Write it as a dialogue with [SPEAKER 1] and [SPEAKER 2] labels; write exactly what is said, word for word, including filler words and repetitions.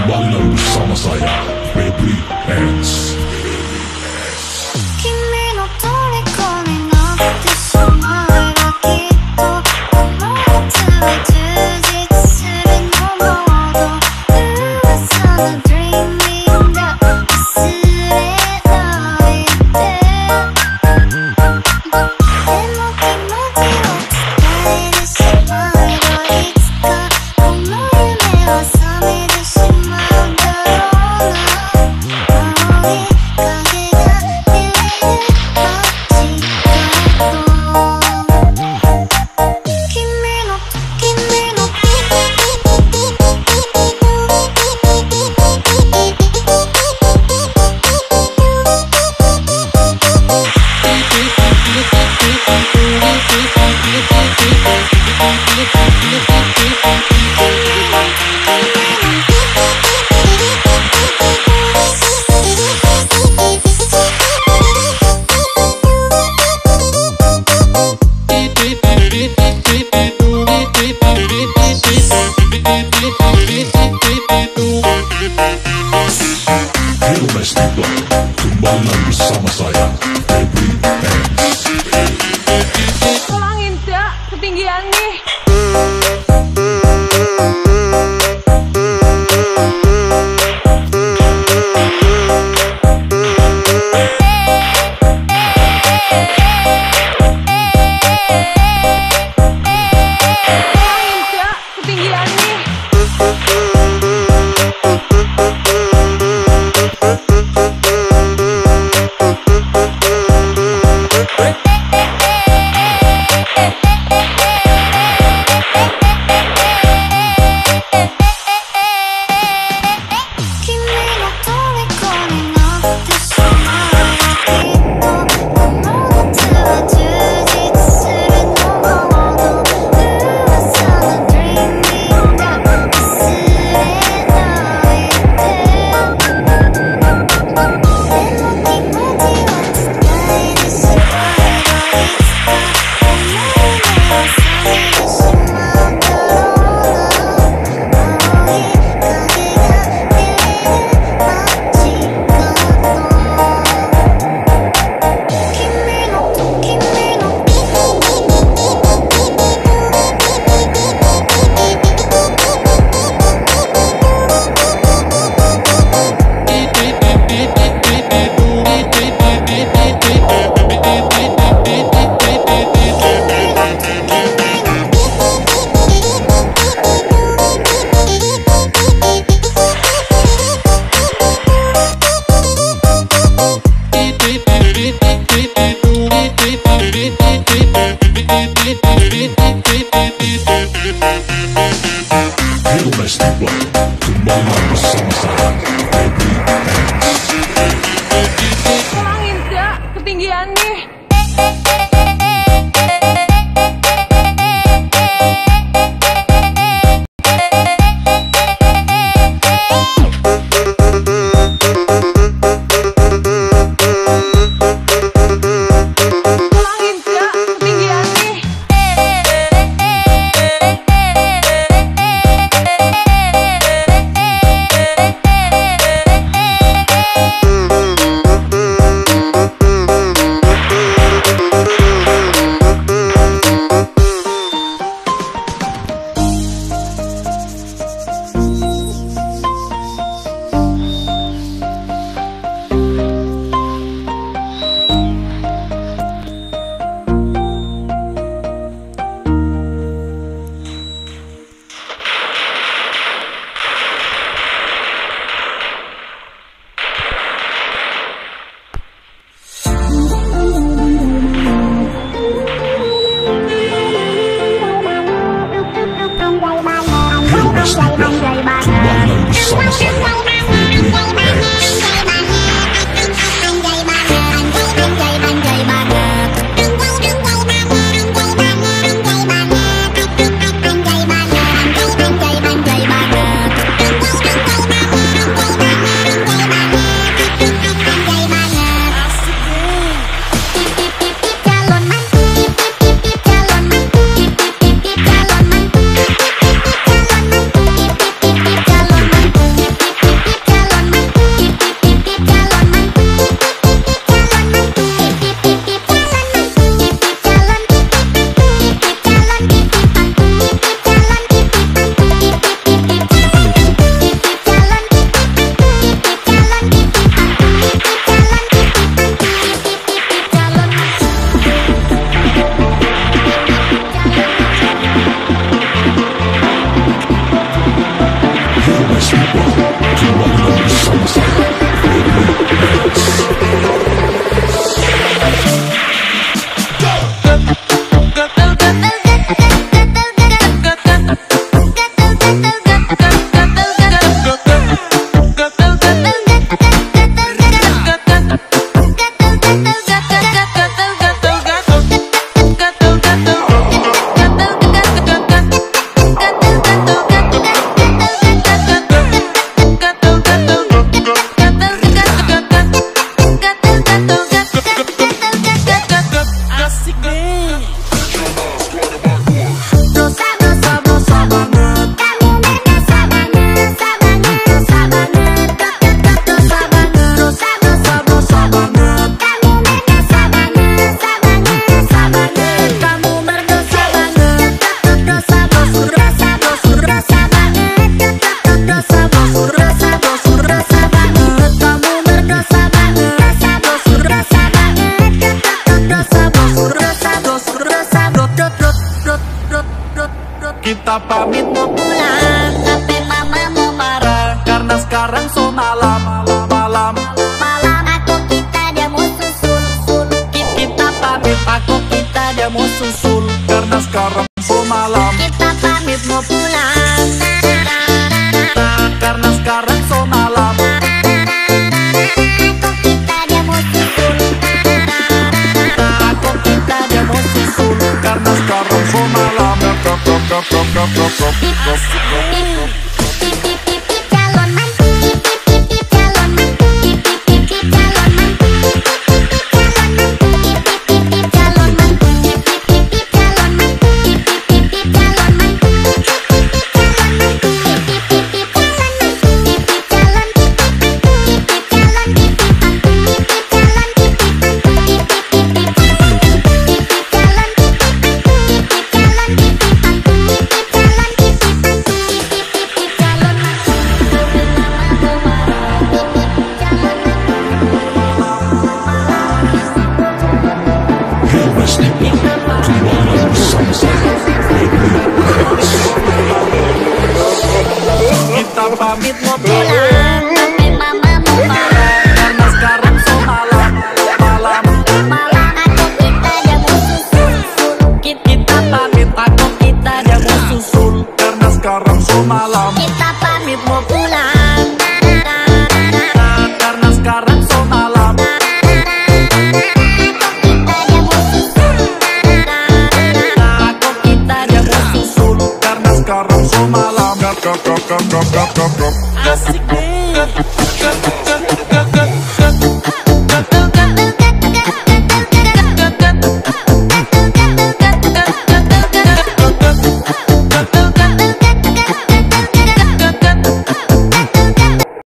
[SPEAKER 1] Kembali lagi bersama saya, Febri Hands. Kembali lagi bersama saya, Febri Hands.
[SPEAKER 2] Tolongin cak, ketinggian nih. Tolongin cak, ketinggian nih.
[SPEAKER 3] karena sekarang so malam.
[SPEAKER 4] Kita pamit mau pulang,
[SPEAKER 3] Karena sekarang so malam.
[SPEAKER 4] aku kita dia mau susul.
[SPEAKER 3] Aku kita dia mau susul. Karena sekarang so malam.
[SPEAKER 4] Calon mantu, calon mantu, calon mantu, calon mantu, calon mantu, calon mantu,
[SPEAKER 3] Kita pamit mau
[SPEAKER 4] pulang, tapi mama mau marah.
[SPEAKER 3] Karena sekarang so malam. Malam.
[SPEAKER 4] Malah aku kita dia mau susul.
[SPEAKER 3] Kita pamit. Aku kita dia mau susul. Karena sekarang so malam.
[SPEAKER 4] Kita pamit mau pulang,
[SPEAKER 3] Karena sekarang so malam.
[SPEAKER 4] kita dia mau susul.
[SPEAKER 3] Aku kita dia mau susul. Karena sekarang so malam.
[SPEAKER 4] Asik nih.